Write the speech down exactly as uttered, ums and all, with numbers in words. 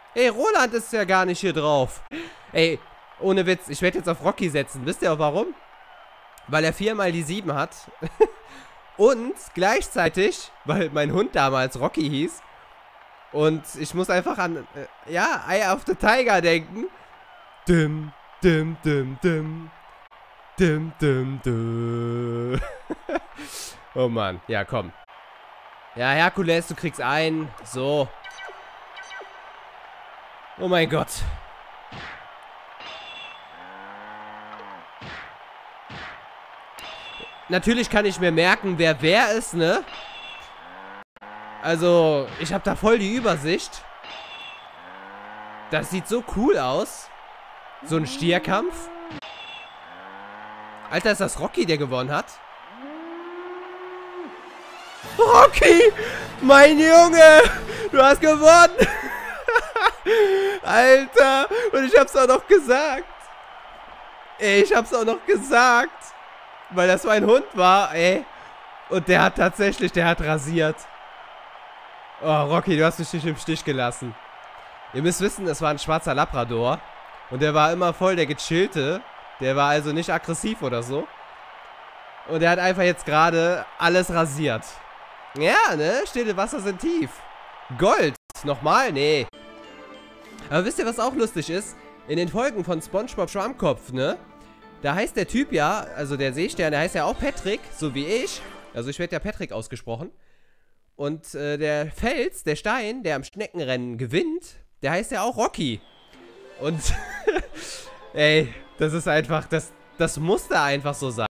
Ey, Roland ist ja gar nicht hier drauf. Ey, ohne Witz, ich werde jetzt auf Rocky setzen. Wisst ihr auch warum? Weil er viermal die sieben hat. Und gleichzeitig, weil mein Hund damals Rocky hieß. Und ich muss einfach an, äh, ja, Eye of the Tiger denken. Dim, dim, dim, dim. Dim, dim, dim. Oh Mann, ja komm. Ja, Herkules, du kriegst einen. So. Oh mein Gott. Natürlich kann ich mir merken, wer wer ist, ne? Also, ich habe da voll die Übersicht. Das sieht so cool aus. So ein Stierkampf. Alter, ist das Rocky, der gewonnen hat? Rocky! Mein Junge! Du hast gewonnen! Alter! Und ich hab's auch noch gesagt. Ey, ich hab's auch noch gesagt. Weil das mein Hund war, ey. Und der hat tatsächlich, der hat rasiert. Oh, Rocky, du hast mich nicht im Stich gelassen. Ihr müsst wissen, es war ein schwarzer Labrador. Und der war immer voll der Gechillte. Der war also nicht aggressiv oder so. Und der hat einfach jetzt gerade alles rasiert. Ja, ne? Stille Wasser sind tief. Gold. Nochmal? Nee. Aber wisst ihr, was auch lustig ist? In den Folgen von SpongeBob Schwammkopf, ne? Da heißt der Typ ja, also der Seestern, der heißt ja auch Patrick, so wie ich. Also ich werde ja Patrick ausgesprochen. Und äh, der Fels, der Stein, der am Schneckenrennen gewinnt, der heißt ja auch Rocky. Und, ey, das ist einfach, das, das muss da einfach so sein.